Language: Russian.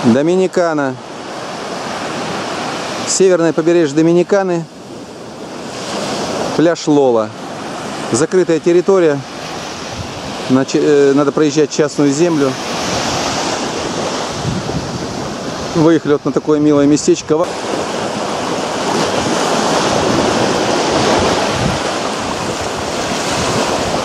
Доминикана. Северное побережье Доминиканы. Пляж Лола. Закрытая территория. Надо проезжать частную землю. Выехали вот на такое милое местечко.